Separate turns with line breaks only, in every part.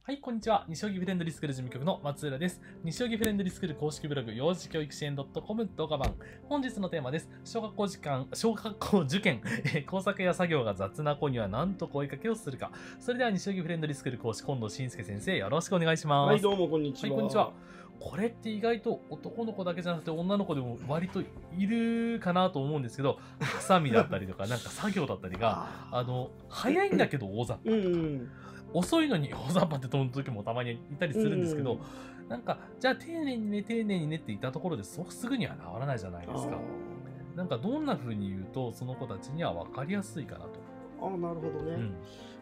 はい、こんにちは。西荻フレンドリースクール事務局の松浦です。西荻フレンドリースクール公式ブログ、幼児教育支援 .com 動画版。本日のテーマです。小学校受験、工作や作業が雑な子には何と声かけをするか。それでは西荻フレンドリースクール講師、近藤慎介先生、よろしくお願いします。
はい、どうもこんにちは。
はい、こんにちは。これって意外と男の子だけじゃなくて女の子でも割といるかなと思うんですけど、ハサミだったりとか、なんか作業だったりが、早いんだけど大雑把。遅いのに大雑把って飛ぶ時もたまにいたりするんですけど、なんか、じゃあ丁寧にね、丁寧にねって言ったところですぐには治らないじゃないですか。なんかどんな風に言うと、その子たちには分かりやすいかなと。
なるほどね。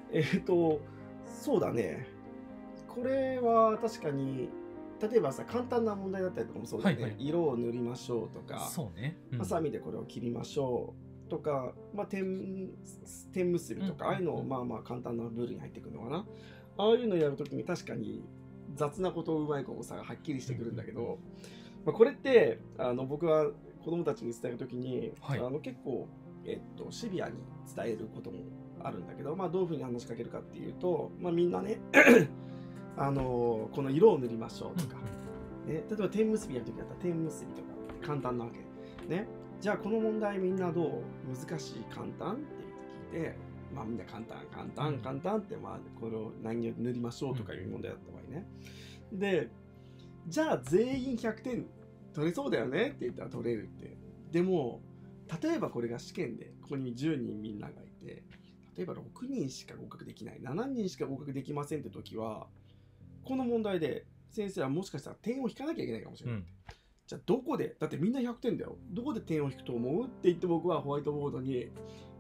そうだね。これは確かに、例えばさ、簡単な問題だったりとかもそうだね。色を塗りましょうとか、
そうね。
ハサミでこれを切りましょうとか、点結びとか、ああいうのをまあ簡単なルールに入ってくるのかな。ああいうのをやるときに確かに雑なことをうまいことさがはっきりしてくるんだけど、これって僕は子供たちに伝えるときに、結構、シビアに伝えることもあるんだけど、どういうふうに話しかけるかっていうと、みんなねこの色を塗りましょうとか、ね、例えば点結びやるときだったら点結びとか簡単なわけね。じゃあこの問題みんなどう？難しい？簡単？って聞いて、みんな簡単って、これを何を塗りましょうとかいう問題だった場合ね。で、じゃあ全員100点取れそうだよねって言ったら取れるって。でも、例えばこれが試験で、ここに10人みんながいて、例えば6人しか合格できない、7人しか合格できませんって時は、この問題で先生はもしかしたら点を引かなきゃいけないかもしれない。じゃあどこで、だってみんな100点だよ。どこで点を引くと思うって言って僕はホワイトボードに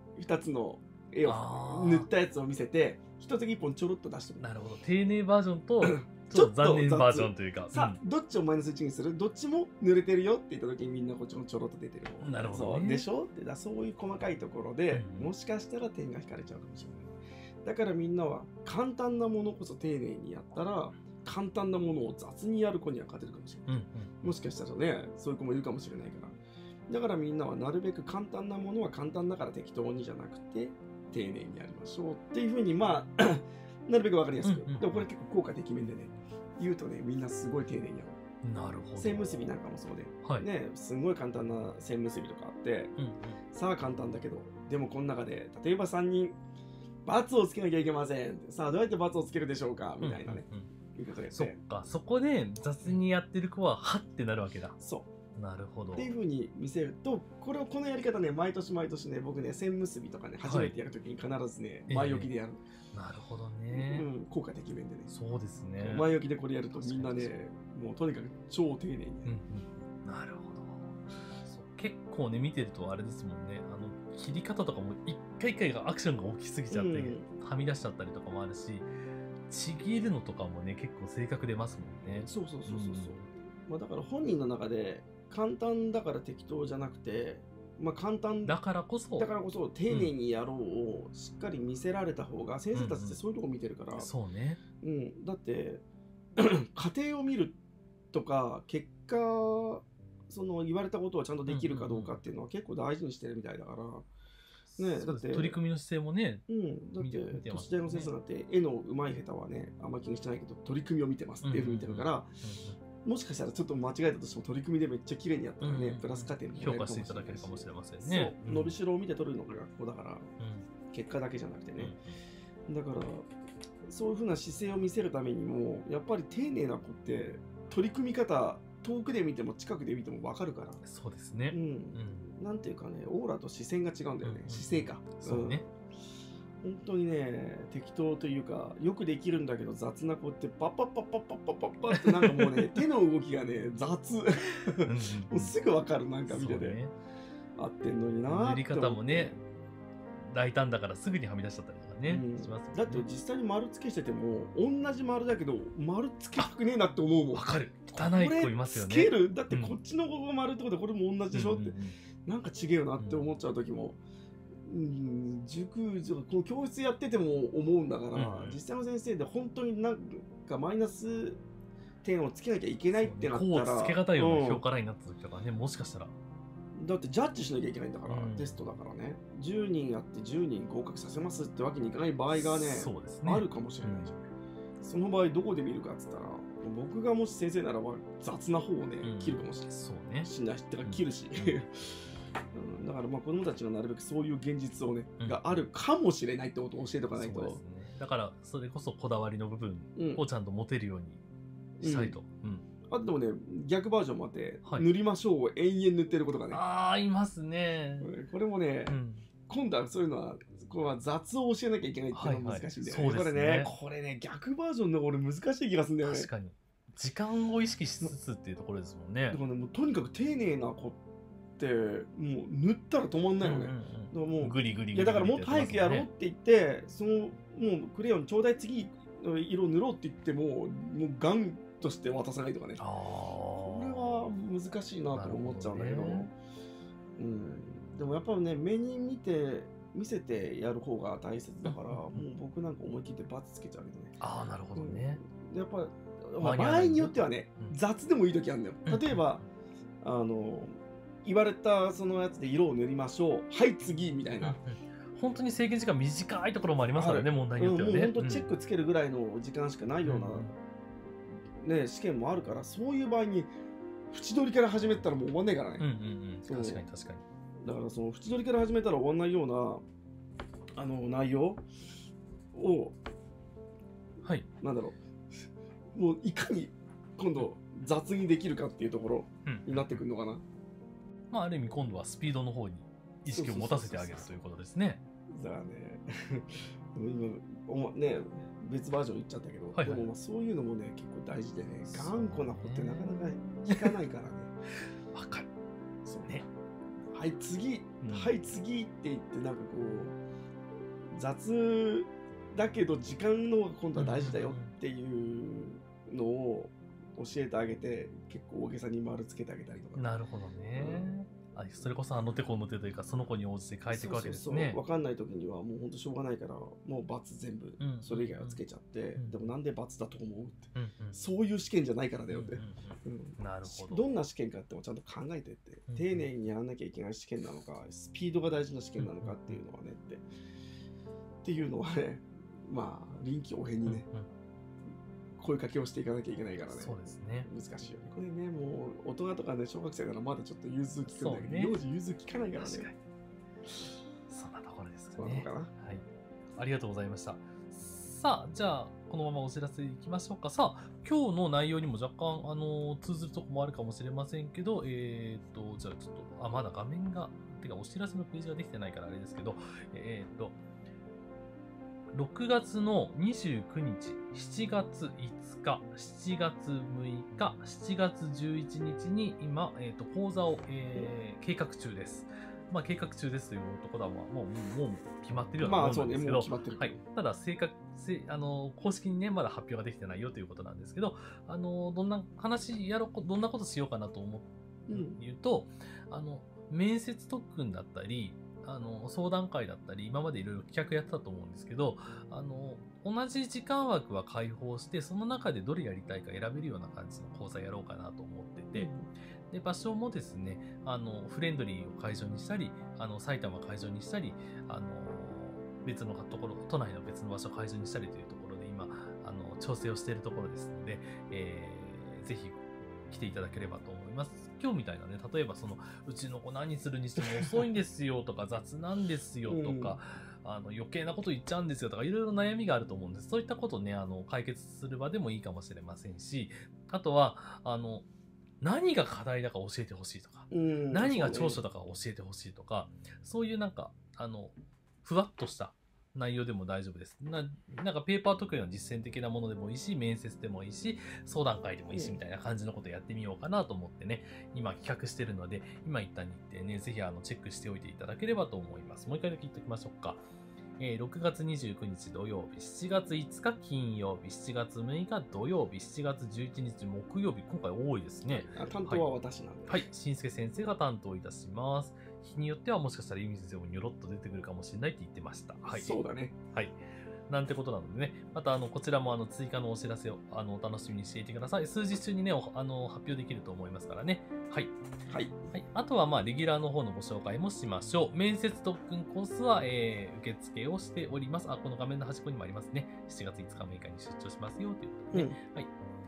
2つの絵を塗ったやつを見せて、一つ1本ちょろっと出してみる。
なるほど。丁寧バージョンとちょっと残念バージョンというか。
さあ、どっちをマイナス1にする？どっちも濡れてるよって言った時にみんなこっちもちょろっと出てる方。
なるほど、ね。
そうでしょって、そういう細かいところで、もしかしたら点が引かれちゃうかもしれない。だからみんなは簡単なものこそ丁寧にやったら、簡単なものを雑にやる子には勝てるかもしれない。もしかしたらね、そういう子もいるかもしれないから。だからみんなはなるべく簡単なものは簡単だから適当にじゃなくて、丁寧にやりましょうっていうふうに、なるべくわかりやすく。でもこれ結構効果てきめんでね、言うとね、みんなすごい丁寧にやる。
なるほど。
線結びなんかもそうで、ね、すごい簡単な線結びとかあって、さあ簡単だけど、でもこの中で、例えば3人、×をつけなきゃいけません。さあどうやって×をつけるでしょうかみたいなね。
そっか、そこで雑にやってる子ははってなるわけだ。
そう。
なるほど。
っていうふうに見せると、このやり方ね、毎年ね、僕ね、線結びとかね、初めてやるときに必ずね、前置きでやる。
なるほどね。
効果てきめんでね。
そうですね。
前置きでこれやるとみんなね、もうとにかく超丁寧に。
なるほど。結構ね、見てるとあれですもんね。切り方とかも一回一回がアクションが大きすぎちゃって、はみ出しちゃったりとかもあるし、ちぎるのとかもね、結構正確出ますもんね。
そう。だから本人の中で簡単だから適当じゃなくて、簡単
だからこそ
丁寧にやろうをしっかり見せられた方が、先生たちってそういうとこ見てるから、
そうね。
だって過程を見るとか結果、その言われたことはちゃんとできるかどうかっていうのは結構大事にしてるみたいだから。ね、だって
取り組みの姿勢もね、
だって都市大の先生だって絵の上手い下手はねあんま気にしてないけど取り組みを見てますっていうふうに見てるから、もしかしたらちょっと間違えたとしても取り組みでめっちゃ綺麗にやったらね、プラス加点も
評価していただけるかもしれませんね。
伸びしろを見て取るのが学校だから、結果だけじゃなくてね、だからそういうふうな姿勢を見せるためにもやっぱり丁寧な子って取り組み方遠くで見ても近くで見ても分かるから。
そうですね。
なんていうかね、オーラと視線が違うんだよね。姿勢か。
そうね。
本当にね、適当というか、よくできるんだけど雑な子ってパッパッパッパッパッパッパッパッってなんかもうね、手の動きがね、雑。もうすぐ分かる、なんか見てて。合ってんのになーって。
塗り方もね、大胆だからすぐにはみ出しちゃったりとかね、しますもんね。
だって実際に丸付けしてても、同じ丸だけど、丸付けたくねえなって思うもん。
わかる。汚い子いますよね。
つける？だってこっちの子が丸ってことでこれも同じでしょって。なんか違えよなって思っちゃう時も。この教室やってても思うんだから、実際の先生で本当になんかマイナス点をつけなきゃいけないってなったら、
こうつけ方ような評価ラインになった時とかね、もしかしたら。
だってジャッジしなきゃいけないんだから、テストだからね。10人やって10人合格させますってわけにいかない場合がね、あるかもしれないじゃない。 その場合どこで見るかっつったら、僕がもし先生ならば雑な方をね、切るかもしれない。
そうね。
しないってか切るし。だからまあ子供たちがなるべくそういう現実をね、があるかもしれないってことを教えておかないと。
そうですね。だからそれこそこだわりの部分をちゃんと持てるようにしたいと。
あとでもね、逆バージョンもあって、塗りましょうを延々塗ってることがね。
ああ、いますね。
これもね、今度はそういうのは、これは雑を教えなきゃいけないっていうのが難しいんだよね。これね、逆バージョンの俺難しい気がするんだよね。
確かに。時間を意識しつつっていうところですもんね。
だからね、もうとにかく丁寧な子って、もう塗ったら止まんないよね。もう
グリグリ。
いやだからもっと早くやろうって言って、もうクレヨンちょうだい次の色塗ろうって言っても、もうガンとして渡さないとかね。これは難しいなと思っちゃうんだけど。でもやっぱりね、目に見せてやる方が大切だから、もう僕なんか思い切ってバツつけちゃうけどね。
ああ、なるほどね。
やっぱ場合によってはね、雑でもいい時あるんだよ。例えば、言われたそのやつで色を塗りましょう。はい、次みたいな。
本当に制限時間短いところもありますからね、問題によってはね。
本当チェックつけるぐらいの時間しかないような、ね、試験もあるから、そういう場合に縁取りから始めたらもう終わんないからね。
確かに確かに。
だからその縁取りから始めたら終わんないような内容を、なんだろう、もういかに今度雑にできるかっていうところになってくるのかな。
まあある意味今度はスピードの方に意識を持たせてあげるということですね。
だからね、今ね、別バージョン言っちゃったけど、でもそういうのもね、結構大事でね、頑固な子ってなかなか聞かないからね。
わかる。
そうね。はい次、はい次って言ってなんかこう雑だけど時間の方が今度は大事だよっていうのを教えてあげて、結構大げさに丸つけてあげたりとか。
なるほどね。それこそあの手この手というか、その子に応じて変えていくわけですね。
分かんない時にはもう本当しょうがないから、もう×全部それ以外はつけちゃって、でもなんで×だと思うって、そういう試験じゃないからだよって。
なるほど。
どんな試験かってもちゃんと考えてって、丁寧にやらなきゃいけない試験なのか、スピードが大事な試験なのかっていうのはねっていうのはね、まあ臨機応変にね、声かけをしていかなきゃいけないからね。
そうですね。
難しいよね。これね、もう大人とかね、小学生ならまだちょっと融通聞くんだけど、幼児融通聞かないからね。
そんなところですかね。
そうなのかな。
はい。ありがとうございました。さあ、じゃあ、このままお知らせいきましょうか。さあ、今日の内容にも若干、通ずるところもあるかもしれませんけど、じゃあちょっと、まだ画面が、てかお知らせのページができてないからあれですけど、6月の29日、7月5日、7月6日、7月11日に今、講座を、計画中です。まあ、計画中ですというところは、もう決まってるようなものなんですけど、はい。ただ、公式にね、まだ発表ができてないよということなんですけど、どんなことしようかなと言うと、面接特訓だったり、相談会だったり、今までいろいろ企画やってたと思うんですけど、同じ時間枠は開放して、その中でどれやりたいか選べるような感じの講座やろうかなと思ってて、で、場所もですね、フレンドリーを会場にしたり、埼玉会場にしたり、別のところ、都内の別の場所を会場にしたりというところで今、調整をしているところですので、ぜひ来ていただければと思います。今日みたいなね、例えばうちの子何するにしても遅いんですよとか、雑なんですよとか、余計なこと言っちゃうんですよとか、いろいろ悩みがあると思うんです。そういったことをね、解決する場でもいいかもしれませんし、あとは、何が課題だか教えてほしいとか、何が長所だか教えてほしいとか、そういうなんか、ふわっとした内容でも大丈夫です。なんかペーパー特有の実践的なものでもいいし、面接でもいいし、相談会でもいいし、みたいな感じのことをやってみようかなと思ってね、今企画してるので、今一旦に行ってね、ぜひチェックしておいていただければと思います。もう一回だけ言っておきましょうか。6月29日土曜日、7月5日金曜日、7月6日土曜日、7月11日木曜日、今回多いですね。
担当は私なんで。
はい、しんすけ先生が担当いたします。日によってはもしかしたらゆみ先生もニョロっと出てくるかもしれないって言ってました。はい。
そうだね。
はい。 なんてことなのでね、またこちらも追加のお知らせをお楽しみにしていてください。数日中にね、発表できると思いますからね。はい。
はい。
はい、あとは、レギュラーの方のご紹介もしましょう。面接特訓コースは、受付をしております。この画面の端っこにもありますね。7月5日6日に出張しますよということで、ね。はい。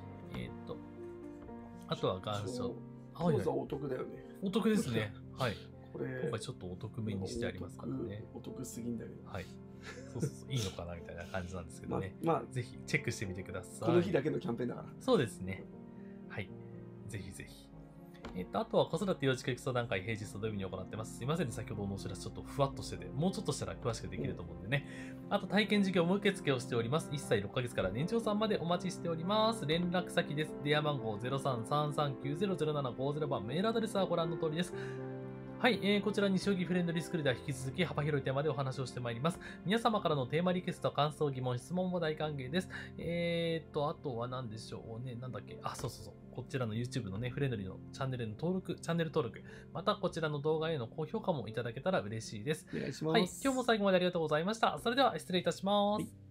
あとは願書。
講座お得だよね。
お得ですね。はい。
これ
今回ちょっとお得めにしてありますからね。
お得すぎんだけど。
はい。そういいのかなみたいな感じなんですけどね。ぜひチェックしてみてください。
この日だけのキャンペーンだから。
そうですね。はい。ぜひぜひ。あとは子育て幼児教育相談会平日と土曜日に行ってます。すいませんね、先ほどのお知らせちょっとふわっとしてて、もうちょっとしたら詳しくできると思うんでね。あと体験授業も受付をしております。1歳6ヶ月から年長さんまでお待ちしております。連絡先です。電話番号 0333900750 番、メールアドレスはご覧の通りです。はい、こちらに将棋フレンドリースクールでは引き続き幅広いテーマでお話をしてまいります。皆様からのテーマリクエスト、感想、疑問、質問も大歓迎です。あとは何でしょうね。なんだっけ。そう。こちらの YouTube のね、フレンドリーのチャンネル登録、またこちらの動画への高評価もいただけたら嬉しいです。
お願いします。
はい、今日も最後までありがとうございました。それでは失礼いたします。はい。